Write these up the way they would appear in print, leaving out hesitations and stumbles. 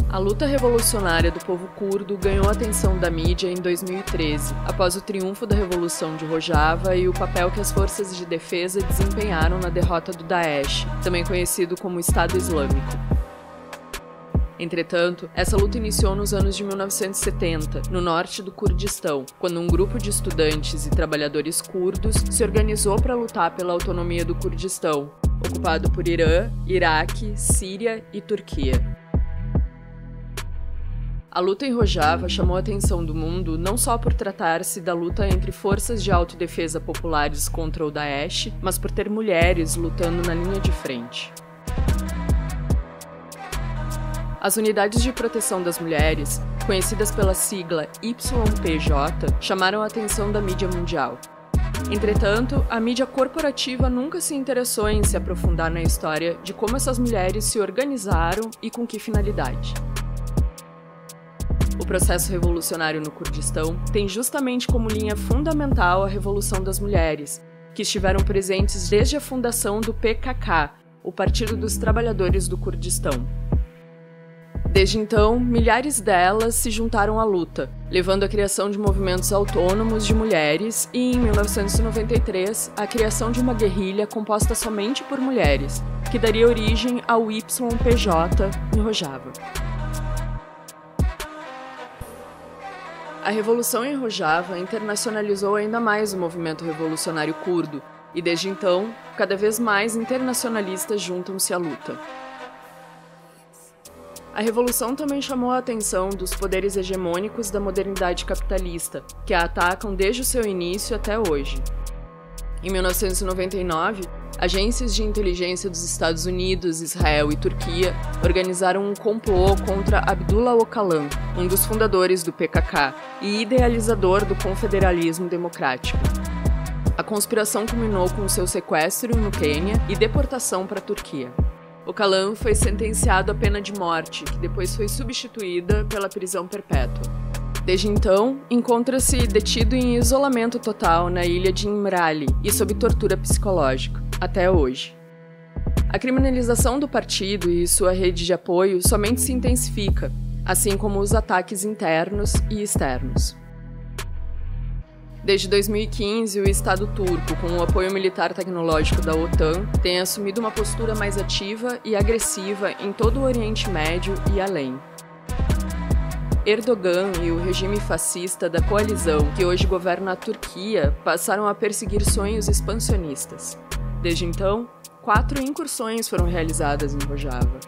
A luta revolucionária do povo curdo ganhou a atenção da mídia em 2013, após o triunfo da Revolução de Rojava e o papel que as forças de defesa desempenharam na derrota do Daesh, também conhecido como Estado Islâmico. Entretanto, essa luta iniciou nos anos de 1970, no norte do Kurdistão, quando um grupo de estudantes e trabalhadores curdos se organizou para lutar pela autonomia do Kurdistão, ocupado por Irã, Iraque, Síria e Turquia. A luta em Rojava chamou a atenção do mundo não só por tratar-se da luta entre forças de autodefesa populares contra o Daesh, mas por ter mulheres lutando na linha de frente. As unidades de proteção das mulheres, conhecidas pela sigla YPJ, chamaram a atenção da mídia mundial. Entretanto, a mídia corporativa nunca se interessou em se aprofundar na história de como essas mulheres se organizaram e com que finalidade. O processo revolucionário no Kurdistão tem justamente como linha fundamental a Revolução das Mulheres, que estiveram presentes desde a fundação do PKK, o Partido dos Trabalhadores do Kurdistão. Desde então, milhares delas se juntaram à luta, levando à criação de movimentos autônomos de mulheres e, em 1993, a criação de uma guerrilha composta somente por mulheres, que daria origem ao YPJ em Rojava. A Revolução em Rojava internacionalizou ainda mais o movimento revolucionário curdo, e desde então, cada vez mais internacionalistas juntam-se à luta. A Revolução também chamou a atenção dos poderes hegemônicos da modernidade capitalista, que a atacam desde o seu início até hoje. Em 1999, agências de inteligência dos Estados Unidos, Israel e Turquia organizaram um complô contra Abdullah Öcalan, um dos fundadores do PKK e idealizador do confederalismo democrático. A conspiração culminou com seu sequestro no Quênia e deportação para a Turquia. Öcalan foi sentenciado à pena de morte, que depois foi substituída pela prisão perpétua. Desde então, encontra-se detido em isolamento total na ilha de Imrali e sob tortura psicológica, até hoje. A criminalização do partido e sua rede de apoio somente se intensifica, assim como os ataques internos e externos. Desde 2015, o Estado turco, com o apoio militar tecnológico da OTAN, tem assumido uma postura mais ativa e agressiva em todo o Oriente Médio e além. Erdogan e o regime fascista da coalizão que hoje governa a Turquia passaram a perseguir sonhos expansionistas. Desde então, 4 incursões foram realizadas em Rojava.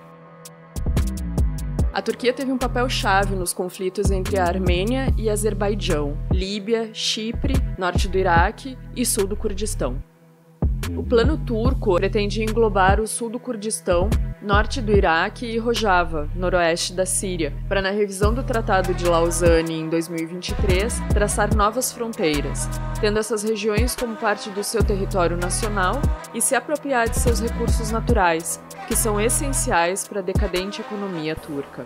A Turquia teve um papel-chave nos conflitos entre a Armênia e Azerbaijão, Líbia, Chipre, norte do Iraque e sul do Kurdistão. O plano turco pretende englobar o sul do Kurdistão, norte do Iraque e Rojava, noroeste da Síria, para, na revisão do Tratado de Lausanne em 2023, traçar novas fronteiras, tendo essas regiões como parte do seu território nacional e se apropriar de seus recursos naturais, que são essenciais para a decadente economia turca.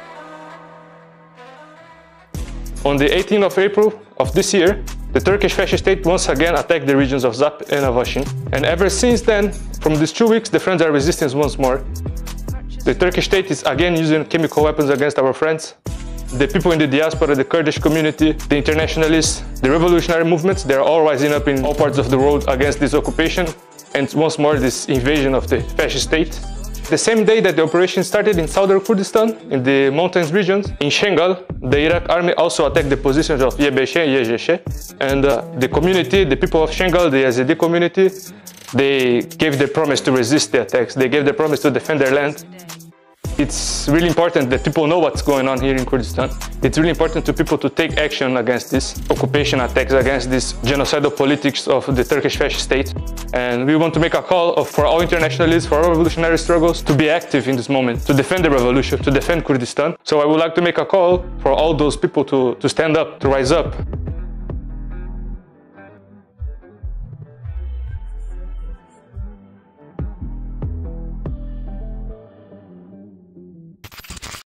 On the 18th of April of this year, the Turkish fascist state once again attacked the regions of Zap and Avashin. And ever since then, from these 2 weeks, the friends are resisting once more. The Turkish state is again using chemical weapons against our friends. The people in the diaspora, the Kurdish community, the internationalists, the revolutionary movements, they are all rising up in all parts of the world against this occupation and once more this invasion of the fascist state. The same day that the operation started in southern Kurdistan, in the mountains regions, in Shengal, the Iraq army also attacked the positions of Yebeshe and Yejeshe. And the community, the people of Shengal, the Yazidi community, they gave their promise to resist the attacks. They gave their promise to defend their land. It's really important that people know what's going on here in Kurdistan. It's really important to people to take action against this occupation attacks, against this genocidal politics of the Turkish fascist state. And we want to make a call for all internationalists, for all revolutionary struggles, to be active in this moment, to defend the revolution, to defend Kurdistan. So I would like to make a call for all those people to stand up, to rise up.